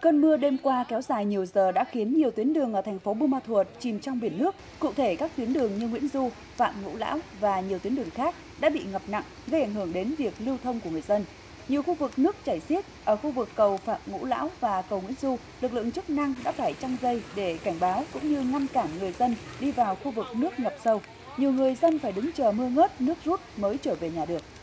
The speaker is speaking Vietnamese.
Cơn mưa đêm qua kéo dài nhiều giờ đã khiến nhiều tuyến đường ở thành phố Buôn Ma Thuột chìm trong biển nước. Cụ thể, các tuyến đường như Nguyễn Du, Phạm Ngũ Lão và nhiều tuyến đường khác đã bị ngập nặng, gây ảnh hưởng đến việc lưu thông của người dân. Nhiều khu vực nước chảy xiết, ở khu vực cầu Phạm Ngũ Lão và cầu Nguyễn Du, lực lượng chức năng đã phải trăng dây để cảnh báo cũng như ngăn cản người dân đi vào khu vực nước ngập sâu. Nhiều người dân phải đứng chờ mưa ngớt, nước rút mới trở về nhà được.